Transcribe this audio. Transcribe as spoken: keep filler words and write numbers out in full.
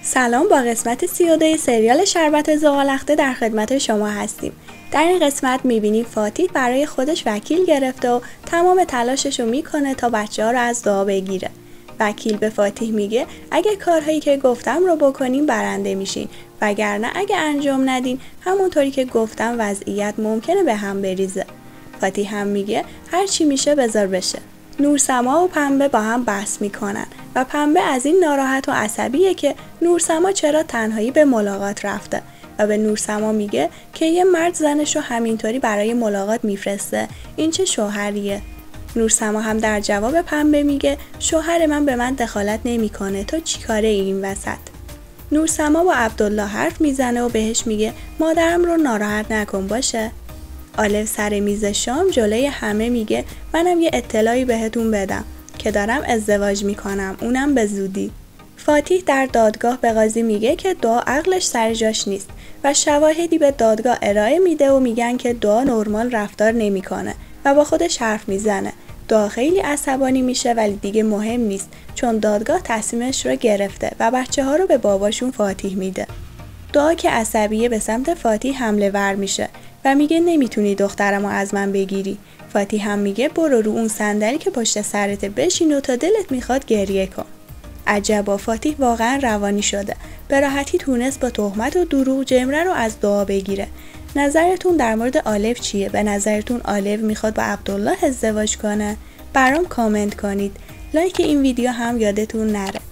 سلام، با قسمت سی و دو سریال شربت زغال‌اخته در خدمت شما هستیم. در این قسمت میبینیم فاتیح برای خودش وکیل گرفته و تمام تلاشش رو میکنه تا بچه ها رو از دعا بگیره. وکیل به فاتیح میگه اگه کارهایی که گفتم رو بکنیم برنده میشین، وگرنه اگه انجام ندین همونطوری که گفتم وضعیت ممکنه به هم بریزه. فاتیح هم میگه هر چی میشه بذار بشه. نورسما و پنبه با هم بحث میکنن و پنبه از این ناراحت و عصبیه که نورسما چرا تنهایی به ملاقات رفته و به نورسما میگه که یه مرد زنش رو همینطوری برای ملاقات میفرسته، این چه شوهریه. نورسما هم در جواب پنبه میگه شوهر من به من دخالت نمیکنه، تو چیکاره این وسط؟ نورسما با عبدالله حرف میزنه و بهش میگه مادرم رو ناراحت نکن باشه. آلف سر میز شام جلوی همه میگه منم یه اطلاعی بهتون بدم که دارم ازدواج میکنم، اونم به زودی. فاتیح در دادگاه به قاضی میگه که دعا عقلش سر جاش نیست و شواهدی به دادگاه ارائه میده و میگن که دعا نرمال رفتار نمیکنه و با خودش حرف میزنه. دعا خیلی عصبانی میشه ولی دیگه مهم نیست چون دادگاه تصمیمش رو گرفته و بچه ها رو به باباشون فاتیح میده. دعا که عصبیه به سمت فاتیح حمله ور میشه و میگه نمیتونی دخترمو از من بگیری. فاتیح هم میگه برو رو اون صندلی که پشت سرت بشین و تا دلت میخواد گریه کن. عجبا، فاتیح واقعا روانی شده. به راحتی تونست با تهمت و دروغ جمره رو از دعا بگیره. نظرتون در مورد آلف چیه؟ به نظرتون آلف میخواد با عبدالله ازدواج کنه؟ برام کامنت کنید. لایک این ویدیو هم یادتون نره.